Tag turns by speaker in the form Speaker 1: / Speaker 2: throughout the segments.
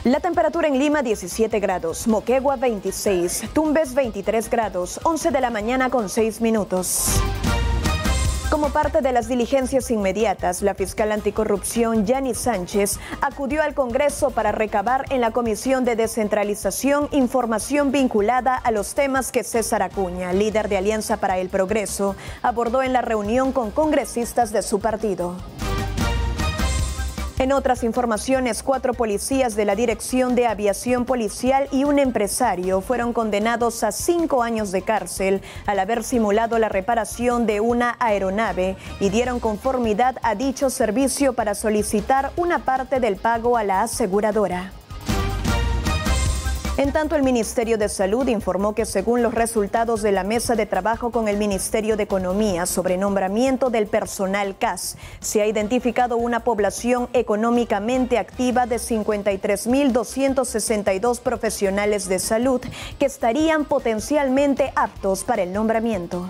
Speaker 1: La temperatura en Lima 17 grados, Moquegua 26, Tumbes 23 grados, 11 de la mañana con 6 minutos. Como parte de las diligencias inmediatas, la fiscal anticorrupción Yani Sánchez acudió al Congreso para recabar en la Comisión de Descentralización información vinculada a los temas que César Acuña, líder de Alianza para el Progreso, abordó en la reunión con congresistas de su partido. En otras informaciones, 4 policías de la Dirección de Aviación Policial y un empresario fueron condenados a 5 años de cárcel al haber simulado la reparación de una aeronave y dieron conformidad a dicho servicio para solicitar una parte del pago a la aseguradora. En tanto, el Ministerio de Salud informó que según los resultados de la mesa de trabajo con el Ministerio de Economía sobre nombramiento del personal CAS, se ha identificado una población económicamente activa de 53.262 profesionales de salud que estarían potencialmente aptos para el nombramiento.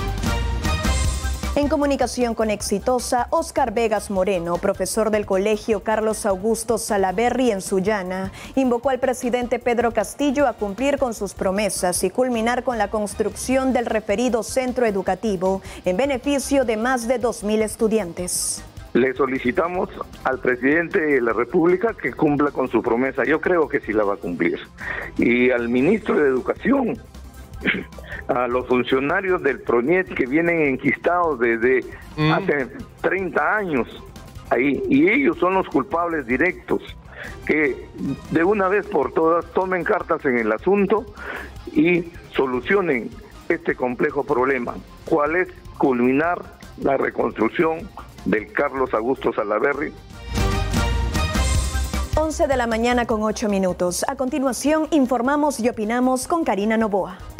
Speaker 1: En comunicación con Exitosa, Óscar Vegas Moreno, profesor del Colegio Carlos Augusto Salaverry en Sullana, invocó al presidente Pedro Castillo a cumplir con sus promesas y culminar con la construcción del referido centro educativo en beneficio de más de 2.000 estudiantes.
Speaker 2: Le solicitamos al presidente de la República que cumpla con su promesa. Yo creo que sí la va a cumplir. Y al ministro de Educación, a los funcionarios del PRONIET que vienen enquistados desde hace 30 años ahí, y ellos son los culpables directos, que de una vez por todas tomen cartas en el asunto y solucionen este complejo problema. ¿Cuál es? Culminar la reconstrucción del Carlos Augusto Salaverry.
Speaker 1: 11 de la mañana con 8 minutos. A continuación, informamos y opinamos con Karina Novoa.